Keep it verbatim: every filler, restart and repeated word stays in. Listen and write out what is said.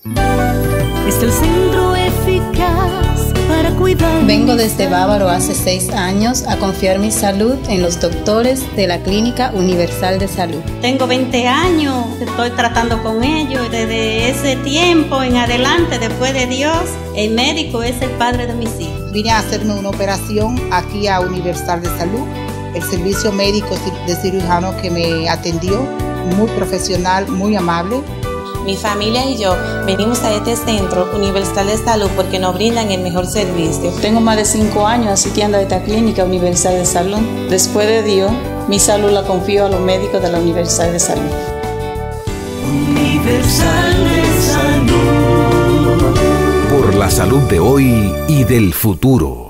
Es el centro eficaz para cuidar. Vengo desde Bávaro hace seis años a confiar mi salud en los doctores de la Clínica Universal de Salud. Tengo veinte años, estoy tratando con ellos. Desde ese tiempo en adelante, después de Dios, el médico es el padre de mis hijos. Vine a hacerme una operación aquí a Universal de Salud. El servicio médico de cirujano que me atendió, muy profesional, muy amable. Mi familia y yo venimos a este centro Universal de Salud porque nos brindan el mejor servicio. Tengo más de cinco años asistiendo a esta clínica Universal de Salud. Después de Dios, mi salud la confío a los médicos de la Universal de Salud. Universal de Salud. Por la salud de hoy y del futuro.